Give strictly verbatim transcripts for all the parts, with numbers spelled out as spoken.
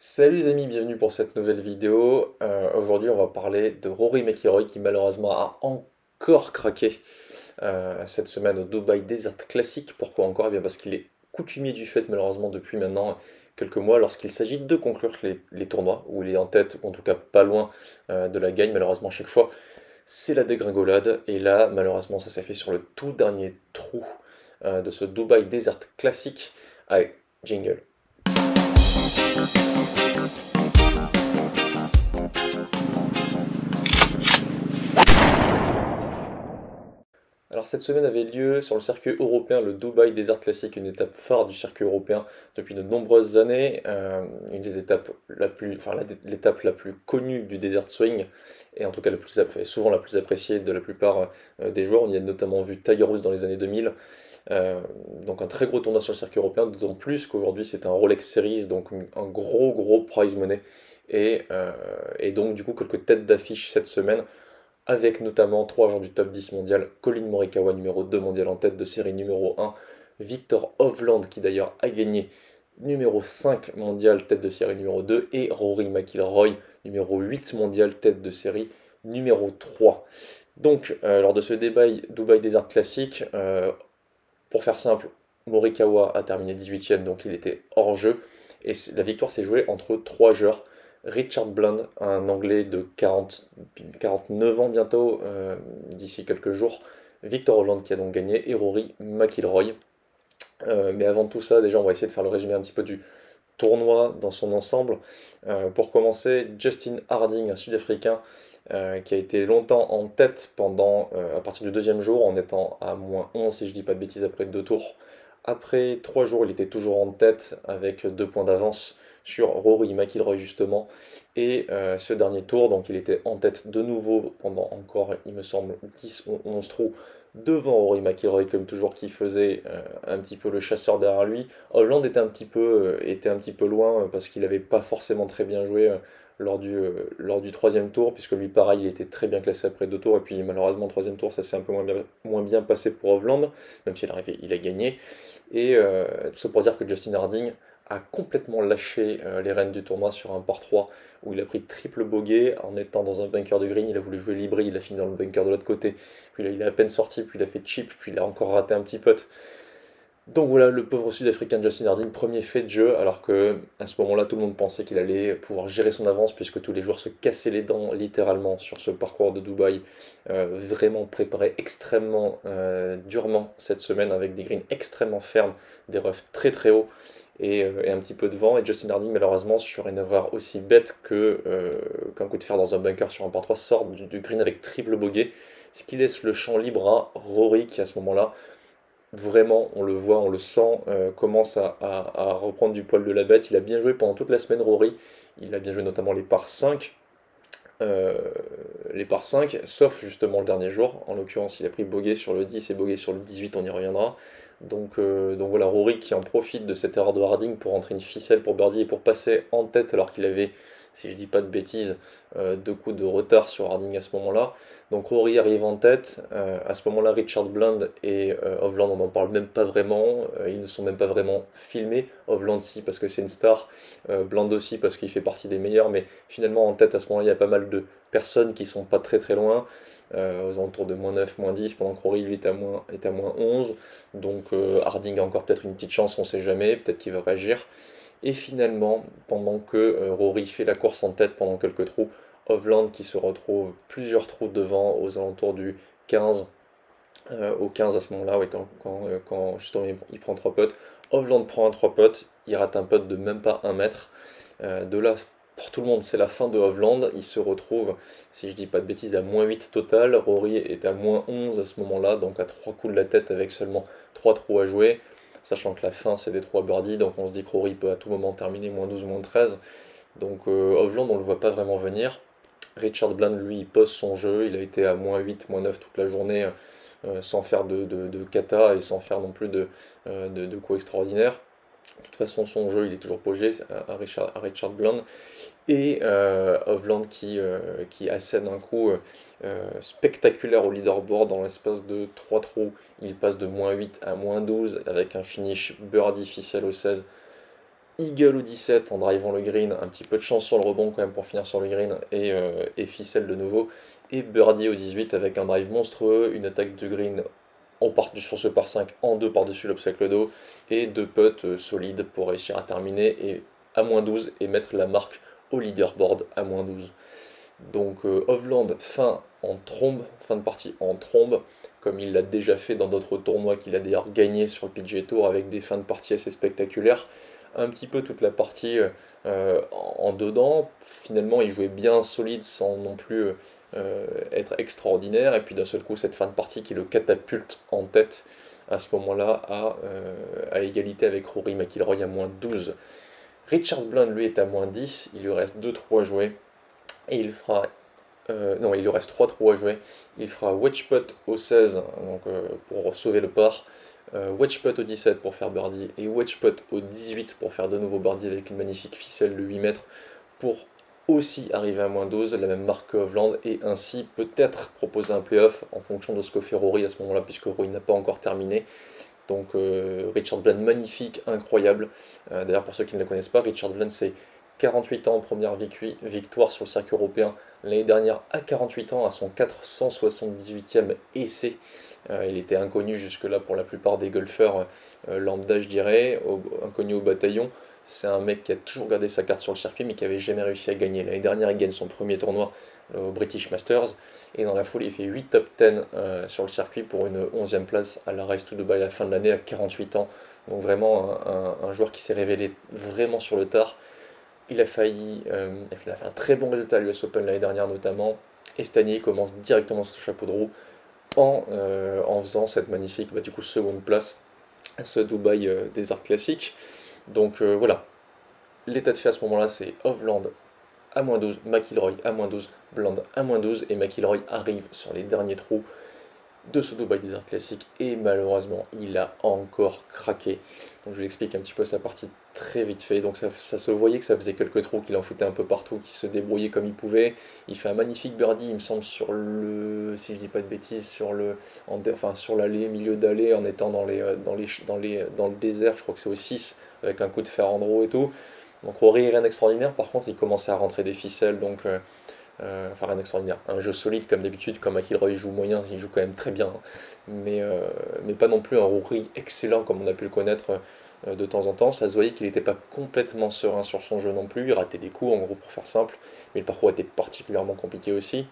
Salut les amis, bienvenue pour cette nouvelle vidéo. Euh, aujourd'hui on va parler de Rory McIlroy qui malheureusement a encore craqué euh, cette semaine au Dubai Desert Classic. Pourquoi encore? Eh bien parce qu'il est coutumier du fait malheureusement depuis maintenant quelques mois lorsqu'il s'agit de conclure les, les tournois où il est en tête ou en tout cas pas loin euh, de la gagne. Malheureusement à chaque fois c'est la dégringolade et là malheureusement ça s'est fait sur le tout dernier trou euh, de ce Dubai Desert Classic avec Jingle. Alors cette semaine avait lieu sur le circuit européen le Dubai Desert Classic, une étape phare du circuit européen depuis de nombreuses années, euh, une des étapes la plus, enfin la- l'étape la plus connue du Desert Swing et en tout cas la plus, app- souvent la plus appréciée de la plupart euh, des joueurs. On y a notamment vu Tiger Woods dans les années deux mille. Euh, donc un très gros tournoi sur le circuit européen, d'autant plus qu'aujourd'hui c'est un Rolex Series, donc un gros gros prize money et, euh, et donc du coup quelques têtes d'affiche cette semaine avec notamment trois joueurs du top dix mondial, Colin Morikawa numéro deux mondial en tête de série numéro un, Victor Hovland qui d'ailleurs a gagné numéro cinq mondial tête de série numéro deux et Rory McIlroy numéro huit mondial tête de série numéro trois. Donc euh, lors de ce débat Dubai Desert Classic, euh, pour faire simple, Morikawa a terminé dix-huitième donc il était hors jeu et la victoire s'est jouée entre trois joueurs. Richard Bland, un Anglais de quarante, quarante-neuf ans bientôt, euh, d'ici quelques jours. Victor Holland qui a donc gagné et Rory McIlroy. Euh, mais avant tout ça, déjà, on va essayer de faire le résumé un petit peu du tournoi dans son ensemble. Euh, pour commencer, Justin Harding, un Sud-Africain, euh, qui a été longtemps en tête pendant, euh, à partir du deuxième jour, en étant à moins onze, si je dis pas de bêtises, après deux tours. Après trois jours, il était toujours en tête avec deux points d'avance sur Rory McIlroy justement. Et euh, ce dernier tour, donc il était en tête de nouveau pendant encore, il me semble, dix ou onze trous devant Rory McIlroy comme toujours qui faisait euh, un petit peu le chasseur derrière lui. Holland était un petit peu, euh, était un petit peu loin euh, parce qu'il n'avait pas forcément très bien joué euh, lors du, euh, lors du troisième tour, puisque lui pareil il était très bien classé après deux tours, et puis malheureusement le troisième tour ça s'est un peu moins bien, moins bien passé pour Hovland, même s'il est arrivé, il a gagné. Et euh, tout ça pour dire que Justin Harding a complètement lâché euh, les rênes du tournoi sur un par trois où il a pris triple bogey en étant dans un bunker de green, il a voulu jouer libre, il a fini dans le bunker de l'autre côté, puis là il est à peine sorti, puis il a fait chip, puis il a encore raté un petit putt. Donc voilà, le pauvre Sud-Africain Justin Harding, premier fait de jeu, alors que à ce moment-là, tout le monde pensait qu'il allait pouvoir gérer son avance, puisque tous les joueurs se cassaient les dents littéralement sur ce parcours de Dubaï, euh, vraiment préparé extrêmement euh, durement cette semaine, avec des greens extrêmement fermes, des roughs très très hauts, et, euh, et un petit peu de vent. Et Justin Harding, malheureusement, sur une erreur aussi bête que euh, qu'un coup de fer dans un bunker sur un par trois, sort du, du green avec triple bogey, ce qui laisse le champ libre à Rory, qui à ce moment-là vraiment, on le voit, on le sent, euh, commence à, à- à reprendre du poil de la bête. Il a bien joué pendant toute la semaine, Rory. Il a bien joué notamment les par cinq, euh, les par cinq, sauf justement le dernier jour. En l'occurrence, il a pris bogey sur le dix et bogey sur le dix-huit, on y reviendra. Donc, euh, donc voilà, Rory qui en profite de cette erreur de Harding pour rentrer une ficelle pour birdie et pour passer en tête alors qu'il avait, si je dis pas de bêtises, euh, deux coups de retard sur Harding à ce moment-là. Donc Rory arrive en tête. Euh, à ce moment-là, Richard Bland et euh, Hovland, on n'en parle même pas vraiment. Euh, ils ne sont même pas vraiment filmés. Hovland si parce que c'est une star, euh, Bland aussi parce qu'il fait partie des meilleurs. Mais finalement en tête à ce moment-là, il y a pas mal de personnes qui sont pas très très loin, euh, aux alentours de moins neuf, moins dix, pendant que Rory lui est à moins, est à moins onze. Donc euh, Harding a encore peut-être une petite chance, on sait jamais, peut-être qu'il va réagir. Et finalement, pendant que euh, Rory fait la course en tête pendant quelques trous, Hovland qui se retrouve plusieurs trous devant aux alentours du quinze, euh, au quinze à ce moment-là, ouais, quand, quand, euh, quand justement il, il prend trois potes. Hovland prend un trois potes, il rate un putt de même pas un mètre. Euh, de là, pour tout le monde, c'est la fin de Hovland. Il se retrouve, si je dis pas de bêtises, à moins huit total. Rory est à moins onze à ce moment-là, donc à trois coups de la tête avec seulement trois trous à jouer. Sachant que la fin, c'est des trois birdies, donc on se dit que Rory peut à tout moment terminer moins douze, moins treize. Donc euh, Hovland, on ne le voit pas vraiment venir. Richard Bland, lui, il pose son jeu. Il a été à moins huit, moins neuf toute la journée, euh, sans faire de, de, de kata et sans faire non plus de, euh, de, de coups extraordinaires. De toute façon, son jeu, il est toujours posé à Richard, à Richard Bland. Et euh, Hovland qui, euh, qui assène un coup euh, spectaculaire au leaderboard dans l'espace de trois trous. Il passe de moins huit à moins douze avec un finish birdie officiel au seize eagle au dix-sept en drivant le green, un petit peu de chance sur le rebond quand même pour finir sur le green, et, euh, et ficelle de nouveau, et birdie au dix-huit avec un drive monstrueux, une attaque de green en part, sur ce par cinq en deux par-dessus l'obstacle d'eau, et deux putts euh, solides pour réussir à terminer et à moins douze et mettre la marque au leaderboard à moins douze. Donc euh, Hovland fin en trombe, fin de partie en trombe, comme il l'a déjà fait dans d'autres tournois qu'il a d'ailleurs gagné sur le P G A Tour avec des fins de partie assez spectaculaires. Un petit peu toute la partie euh, en dedans, finalement il jouait bien solide sans non plus euh, être extraordinaire, et puis d'un seul coup cette fin de partie qui le catapulte en tête à ce moment-là à, euh, à égalité avec Rory McIlroy à moins douze. Richard Bland lui est à moins dix, il lui reste deux trous à jouer. Et il fera. Euh, non, il lui reste trois trous à jouer. Il fera wedge putt au seize donc, euh, pour sauver le par. Euh, wedge putt au dix-sept pour faire birdie. Et wedge putt au dix-huit pour faire de nouveau birdie avec une magnifique ficelle de huit mètres. Pour aussi arriver à moins douze, la même marque que Hovland. Et ainsi peut-être proposer un playoff en fonction de ce que fait Rory à ce moment-là, puisque Rory n'a pas encore terminé. Donc euh, Richard Bland, magnifique, incroyable. Euh, D'ailleurs, pour ceux qui ne le connaissent pas, Richard Bland, c'est quarante-huit ans, première victoire sur le circuit européen. L'année dernière, à quarante-huit ans, à son quatre cent soixante-dix-huitième essai. Euh, il était inconnu jusque-là pour la plupart des golfeurs euh, lambda, je dirais, au, inconnu au bataillon. C'est un mec qui a toujours gardé sa carte sur le circuit, mais qui n'avait jamais réussi à gagner. L'année dernière, il gagne son premier tournoi au British Masters. Et dans la foule, il fait huit top dix euh, sur le circuit pour une onzième place à la Race to Dubai à la fin de l'année à quarante-huit ans. Donc vraiment un, un, un joueur qui s'est révélé vraiment sur le tard. Il a failli, euh, il a fait un très bon résultat à l'U S Open l'année dernière notamment. Et cette année, il commence directement sur le chapeau de roue en, euh, en faisant cette magnifique, bah, du coup, seconde place à ce Dubai euh, Desert Classic. Donc euh, voilà, l'état de fait à ce moment-là, c'est Hovland à moins douze, McIlroy à moins douze, Bland à moins douze, et McIlroy arrive sur les derniers trous de ce Dubai Desert Classic, et malheureusement il a encore craqué. Donc je vous explique un petit peu sa partie très vite fait. Donc ça, ça se voyait que ça faisait quelques trous, qu'il en foutait un peu partout, qu'il se débrouillait comme il pouvait. Il fait un magnifique birdie, il me semble, sur le, si je dis pas de bêtises, sur le, en, enfin sur l'allée, milieu d'allée, en étant dans les, dans les, dans les, dans le désert. Je crois que c'est au six, avec un coup de fer en draw et tout. Donc Rory, rien d'extraordinaire. Par contre, il commençait à rentrer des ficelles, donc euh, euh, enfin rien d'extraordinaire. Un jeu solide comme d'habitude, comme McIlroy joue moyen, il joue quand même très bien, hein. mais, euh, mais pas non plus un Rory excellent comme on a pu le connaître euh, de temps en temps. Ça se voyait qu'il n'était pas complètement serein sur son jeu non plus, il ratait des coups en gros pour faire simple, mais le parcours était particulièrement compliqué aussi.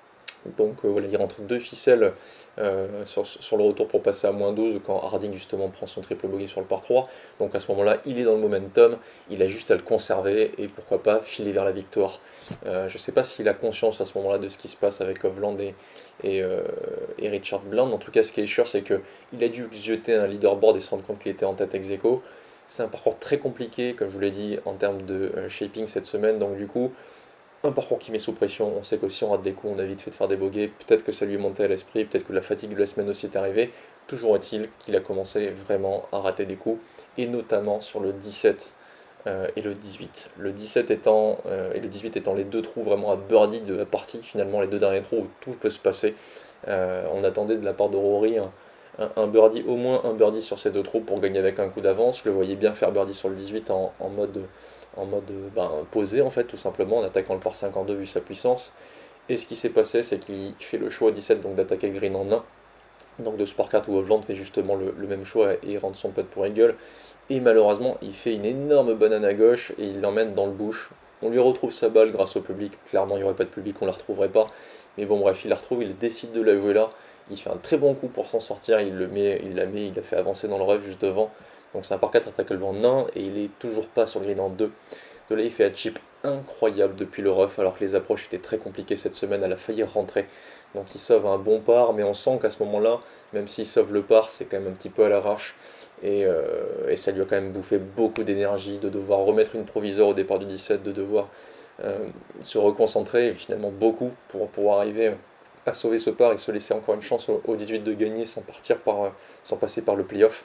Donc euh, voilà, il rentre deux ficelles euh, sur, sur le retour pour passer à moins douze quand Harding justement prend son triple bogey sur le par trois. Donc à ce moment-là, il est dans le momentum, il a juste à le conserver et pourquoi pas filer vers la victoire. Euh, je ne sais pas s'il a conscience à ce moment-là de ce qui se passe avec Hovland et, et, euh, et Richard Bland. En tout cas, ce qui est sûr, c'est qu'il a dû jeter un leaderboard et se rendre compte qu'il était en tête ex aequo. C'est un parcours très compliqué, comme je vous l'ai dit, en termes de euh, shaping cette semaine. Donc du coup, un parcours qui met sous pression, on sait que si on rate des coups, on a vite fait de faire des bogeys, peut-être que ça lui est monté à l'esprit, peut-être que la fatigue de la semaine aussi est arrivée, toujours est-il qu'il a commencé vraiment à rater des coups, et notamment sur le dix-sept euh, et le dix-huit. Le dix-sept étant, euh, et le dix-huit étant les deux trous vraiment à birdie de la partie, finalement les deux derniers trous où tout peut se passer. Euh, on attendait de la part de Rory un, un, un birdie, au moins un birdie sur ces deux trous pour gagner avec un coup d'avance. Je le voyais bien faire birdie sur le dix-huit en, en mode en mode ben, posé en fait, tout simplement, en attaquant le par cinquante-deux vu sa puissance. Et ce qui s'est passé, c'est qu'il fait le choix à dix-sept, donc d'attaquer le green en un, donc de ce par quatre où Hovland fait justement le, le même choix et il rentre son putt pour eagle. Et malheureusement, il fait une énorme banane à gauche et il l'emmène dans le bush. On lui retrouve sa balle grâce au public, clairement il n'y aurait pas de public, on la retrouverait pas. Mais bon bref, il la retrouve, il décide de la jouer là. Il fait un très bon coup pour s'en sortir, il, le met, il la met, il la fait avancer dans le rough juste devant. Donc c'est un par quatre attaque le vent en un et il est toujours pas sur le green en deux. De là il fait un chip incroyable depuis le rough alors que les approches étaient très compliquées cette semaine, elle a failli rentrer. Donc il sauve un bon par, mais on sent qu'à ce moment-là, même s'il sauve le par, c'est quand même un petit peu à l'arrache. Et, euh, et ça lui a quand même bouffé beaucoup d'énergie de devoir remettre une provisoire au départ du dix-sept, de devoir euh, se reconcentrer, et finalement beaucoup pour pouvoir arriver à sauver ce par et se laisser encore une chance au, au dix-huit de gagner sans, partir par, sans passer par le playoff.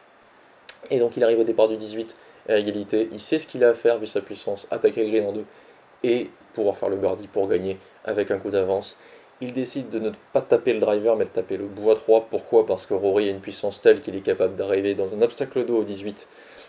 Et donc il arrive au départ du dix-huit à égalité, il sait ce qu'il a à faire vu sa puissance, attaquer le green en deux et pouvoir faire le birdie pour gagner avec un coup d'avance. Il décide de ne pas taper le driver mais de taper le bois trois. Pourquoi? Parce que Rory a une puissance telle qu'il est capable d'arriver dans un obstacle d'eau au dix-huit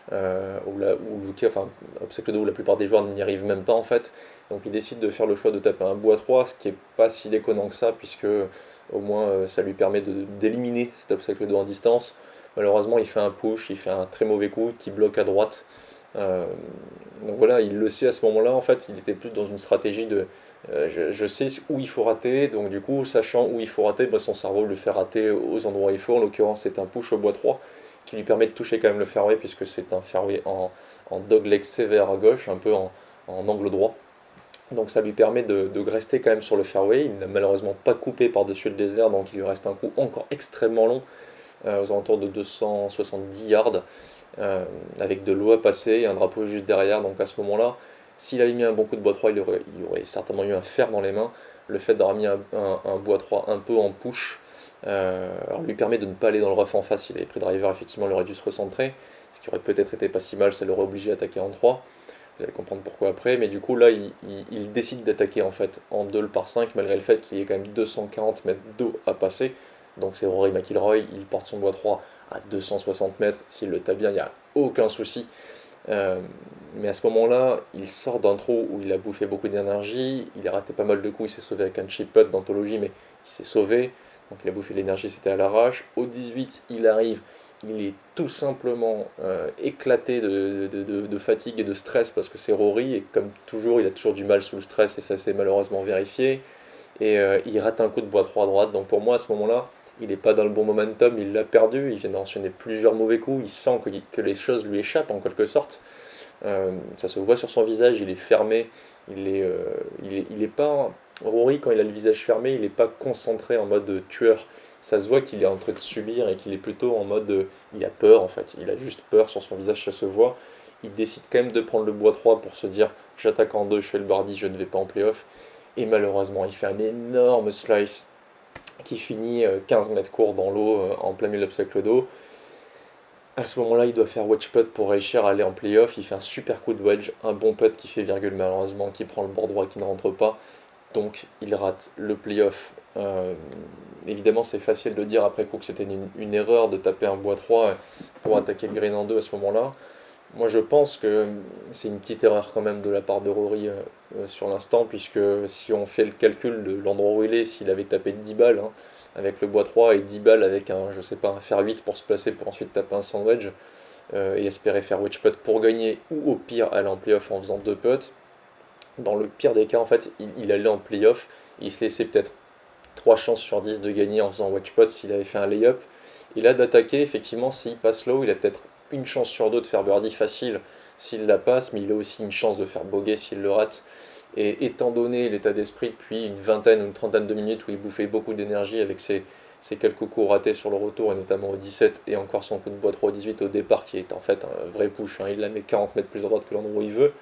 euh, où, la, où le, enfin, obstacle de où la plupart des joueurs n'y arrivent même pas en fait. Donc il décide de faire le choix de taper un bois trois, ce qui est pas si déconnant que ça, puisque au moins euh, ça lui permet de- d'éliminer cet obstacle de en distance. Malheureusement, il fait un push, il fait un très mauvais coup qui bloque à droite. Euh, donc voilà, il le sait à ce moment-là, en fait, il était plus dans une stratégie de euh, je, je sais où il faut rater, donc du coup, sachant où il faut rater, bah, son cerveau le fait rater aux endroits où il faut. En l'occurrence, c'est un push au bois trois qui lui permet de toucher quand même le fairway, puisque c'est un fairway en, en dogleg sévère à gauche, un peu en, en angle droit. Donc ça lui permet de, de rester quand même sur le fairway. Il n'a malheureusement pas coupé par-dessus le désert, donc il lui reste un coup encore extrêmement long, euh, aux alentours de deux cent soixante-dix yards, euh, avec de l'eau à passer et un drapeau juste derrière. Donc à ce moment-là, s'il avait mis un bon coup de bois trois, il aurait, il aurait certainement eu un fer dans les mains. Le fait d'avoir mis un, un, un bois trois un peu en push, euh, alors lui permet de ne pas aller dans le rough en face. S'il avait pris driver, effectivement, il aurait dû se recentrer, ce qui aurait peut-être été pas si mal, ça l'aurait obligé à attaquer en trois. Vous allez comprendre pourquoi après, mais du coup là il, il, il décide d'attaquer en fait en deux le par cinq, malgré le fait qu'il y ait quand même deux cent quarante mètres d'eau à passer. Donc c'est Rory McIlroy, il porte son bois trois à deux cent soixante mètres, s'il le tape bien, il n'y a aucun souci. Euh, mais à ce moment-là, il sort d'un trou où il a bouffé beaucoup d'énergie, il a raté pas mal de coups, il s'est sauvé avec un chip putt d'anthologie, mais il s'est sauvé, donc il a bouffé de l'énergie, c'était à l'arrache. Au dix-huit, il arrive, il est tout simplement euh, éclaté de, de, de, de fatigue et de stress parce que c'est Rory, et comme toujours, il a toujours du mal sous le stress, et ça s'est malheureusement vérifié. Et euh, il rate un coup de bois trois à droite, donc pour moi à ce moment-là, il n'est pas dans le bon momentum, il l'a perdu, il vient d'enchaîner plusieurs mauvais coups, il sent que, que les choses lui échappent en quelque sorte. Euh, ça se voit sur son visage, il est fermé, il est, euh, il est, il est pas... Rory, quand il a le visage fermé, il n'est pas concentré en mode tueur. Ça se voit qu'il est en train de subir et qu'il est plutôt en mode... euh, il a peur en fait, il a juste peur sur son visage, ça se voit. Il décide quand même de prendre le bois trois pour se dire j'attaque en deux, je fais le birdie, je ne vais pas en playoff. Et malheureusement, il fait un énorme slice qui finit euh, quinze mètres court dans l'eau euh, en plein milieu de l'obstacle d'eau. À ce moment-là, il doit faire wedge putt pour réussir à aller en playoff. Il fait un super coup de wedge, un bon putt qui fait virgule malheureusement, qui prend le bord droit qui ne rentre pas. Donc il rate le playoff. Euh, évidemment, c'est facile de dire après coup que c'était une, une erreur de taper un bois trois pour attaquer le green en deux à ce moment-là. Moi, je pense que c'est une petite erreur quand même de la part de Rory euh, euh, sur l'instant, puisque si on fait le calcul de l'endroit où il est, s'il avait tapé dix balles hein, avec le bois trois et dix balles avec un, je sais pas, un fer huit pour se placer pour ensuite taper un sandwich euh, et espérer faire wedge putt pour gagner, ou au pire aller en playoff en faisant deux putts, dans le pire des cas, en fait, il, il allait en playoff, il se laissait peut-être trois chances sur dix de gagner en faisant wedge putt s'il avait fait un layup. Et là, d'attaquer, effectivement, s'il passe low, il a peut-être une chance sur deux de faire birdie facile s'il la passe, mais il a aussi une chance de faire bogey s'il le rate. Et étant donné l'état d'esprit depuis une vingtaine ou une trentaine de minutes où il bouffait beaucoup d'énergie avec ses, ses quelques coups ratés sur le retour, et notamment au dix-sept, et encore son coup de bois trois au dix-huit au départ, qui est en fait un vrai push, hein, il la met quarante mètres plus à droite que l'endroit où il veut,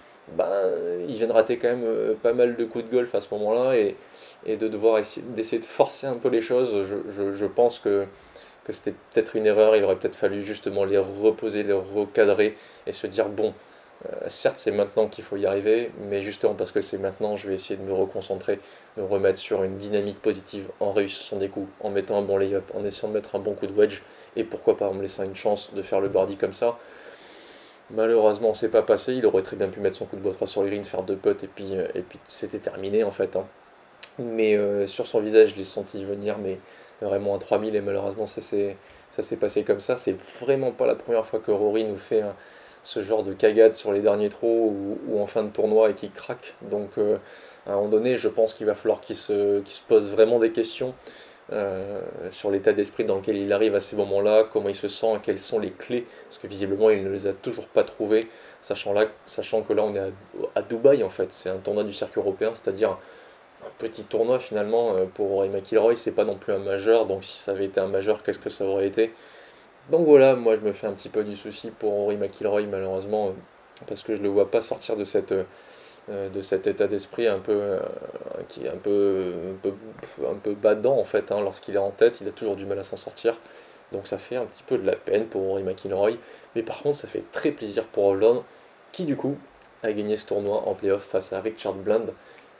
ben, il vient de rater quand même euh, pas mal de coups de golf à ce moment-là, et, et de devoir essayer, d'essayer de forcer un peu les choses. Je, je, je pense que, que c'était peut-être une erreur, il aurait peut-être fallu justement les reposer, les recadrer, et se dire, bon, euh, certes c'est maintenant qu'il faut y arriver, mais justement parce que c'est maintenant, je vais essayer de me reconcentrer, me remettre sur une dynamique positive, en réussissant des coups, en mettant un bon lay-up, en essayant de mettre un bon coup de wedge, et pourquoi pas en me laissant une chance de faire le birdie comme ça. Malheureusement, c'est pas passé. Il aurait très bien pu mettre son coup de bois trois sur le green, faire deux putts et puis, euh, et puis c'était terminé en fait, hein. Mais euh, sur son visage, je l'ai senti venir, mais vraiment à trois mille, et malheureusement, ça s'est ça s'est passé comme ça. C'est vraiment pas la première fois que Rory nous fait hein, ce genre de cagade sur les derniers trous ou, ou en fin de tournoi et qui craque. Donc euh, à un moment donné, je pense qu'il va falloir qu'il se, qu'il se pose vraiment des questions euh, sur l'état d'esprit dans lequel il arrive à ces moments-là, comment il se sent, quelles sont les clés, parce que visiblement il ne les a toujours pas trouvées, sachant, là, sachant que là on est à, à Dubaï en fait, c'est un tournoi du circuit européen, c'est-à-dire un petit tournoi finalement euh, pour Rory McIlroy, c'est pas non plus un majeur, donc si ça avait été un majeur, qu'est-ce que ça aurait été? Donc voilà, moi je me fais un petit peu du souci pour Rory McIlroy malheureusement, euh, parce que je le vois pas sortir de cette... euh, euh, de cet état d'esprit un peu, euh, qui est un peu, un peu, un peu badant en fait, hein, lorsqu'il est en tête, il a toujours du mal à s'en sortir. Donc ça fait un petit peu de la peine pour Rory McIlroy. Mais par contre, ça fait très plaisir pour Holland, qui du coup a gagné ce tournoi en playoff face à Richard Bland.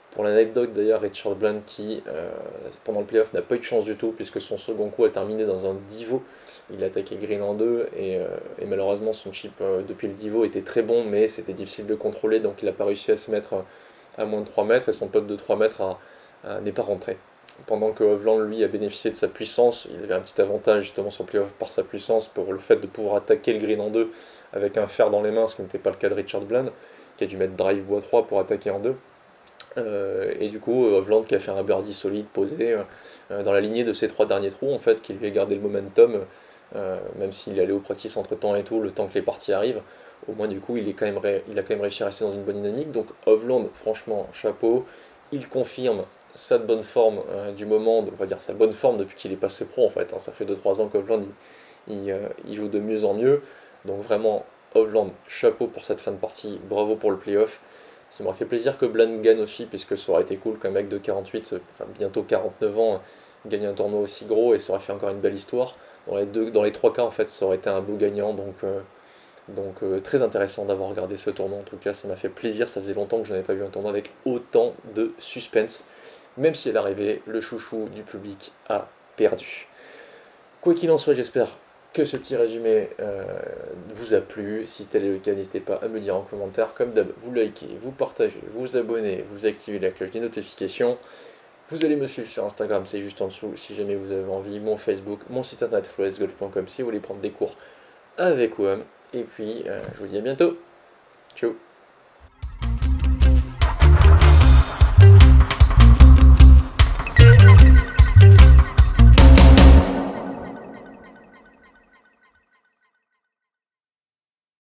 Pour l'anecdote d'ailleurs, Richard Bland qui, euh, pendant le playoff, n'a pas eu de chance du tout, puisque son second coup a terminé dans un divo. Il a attaqué Green en deux, et, euh, et malheureusement son chip euh, depuis le divo était très bon, mais c'était difficile de contrôler, donc il n'a pas réussi à se mettre à moins de trois mètres, et son pote de trois mètres a- a- n'est pas rentré. Pendant que Hovland, lui, a bénéficié de sa puissance, il avait un petit avantage justement sur le playoff par sa puissance, pour le fait de pouvoir attaquer le green en deux avec un fer dans les mains, ce qui n'était pas le cas de Richard Bland, qui a dû mettre drive bois trois pour attaquer en deux. Euh, et du coup, Hovland qui a fait un birdie solide posé euh, dans la lignée de ses trois derniers trous, en fait, qui lui a gardé le momentum, euh, même s'il est allé au practice entre temps et tout, le temps que les parties arrivent. Au moins, du coup, il, est quand même ré- il a quand même réussi à rester dans une bonne dynamique. Donc, Hovland, franchement, chapeau. Il confirme sa bonne forme euh, du moment, on va dire sa bonne forme depuis qu'il est passé pro, en fait. Hein. Ça fait deux trois ans qu'Hovland il, il, euh, il joue de mieux en mieux. Donc, vraiment, Hovland, chapeau pour cette fin de partie. Bravo pour le playoff. Ça m'aurait fait plaisir que Bland gagne aussi, puisque ça aurait été cool qu'un mec de quarante-huit, enfin bientôt quarante-neuf ans, gagne un tournoi aussi gros, et ça aurait fait encore une belle histoire. Dans les, deux, dans les trois cas, en fait, ça aurait été un beau gagnant, donc, euh, donc euh, très intéressant d'avoir regardé ce tournoi. En tout cas, ça m'a fait plaisir, ça faisait longtemps que je n'avais pas vu un tournoi avec autant de suspense. Même si à l'arrivée, le chouchou du public a perdu. Quoi qu'il en soit, j'espère que ce petit résumé euh, vous a plu. Si tel est le cas, n'hésitez pas à me dire en commentaire. Comme d'hab, vous likez, vous partagez, vous abonnez, vous activez la cloche des notifications. Vous allez me suivre sur Instagram, c'est juste en dessous si jamais vous avez envie. Mon Facebook, mon site internet flawless golf point com si vous voulez prendre des cours avec W A M. Et puis, euh, je vous dis à bientôt. Ciao.